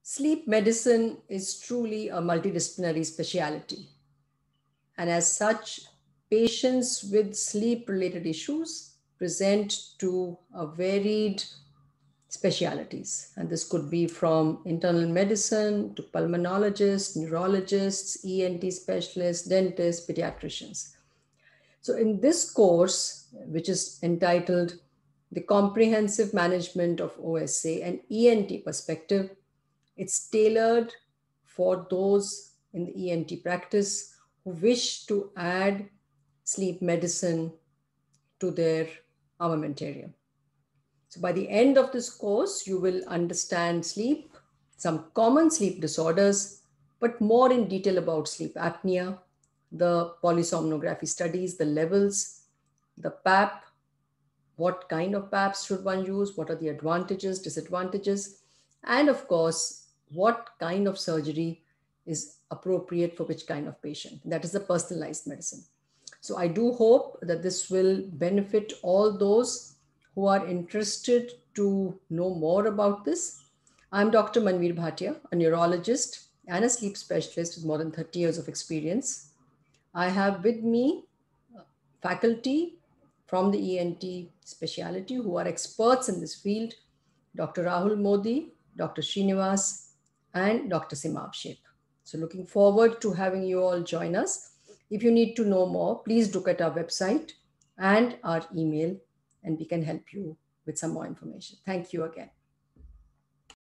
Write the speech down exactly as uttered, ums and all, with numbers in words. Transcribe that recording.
Sleep medicine is truly a multidisciplinary specialty. And as such, patients with sleep related issues present to a varied specialities. And this could be from internal medicine to pulmonologists, neurologists, E N T specialists, dentists, pediatricians. So, in this course, which is entitled The Comprehensive Management of O S A and E N T Perspective, it's tailored for those in the E N T practice who wish to add sleep medicine to their armamentarium. So, by the end of this course, you will understand sleep, some common sleep disorders, but more in detail about sleep apnea, the polysomnography studies, the levels, the P A P, what kind of P A Ps should one use, what are the advantages, disadvantages, and of course, what kind of surgery is appropriate for which kind of patient. That is the personalized medicine. So I do hope that this will benefit all those who are interested to know more about this. I'm Doctor Manveer Bhatia, a neurologist and a sleep specialist with more than thirty years of experience. I have with me faculty from the E N T specialty who are experts in this field, Doctor Rahul Modi, Doctor Srinivas, and Doctor Simav Sheth. So looking forward to having you all join us. If you need to know more, please look at our website and our email, and we can help you with some more information. Thank you again.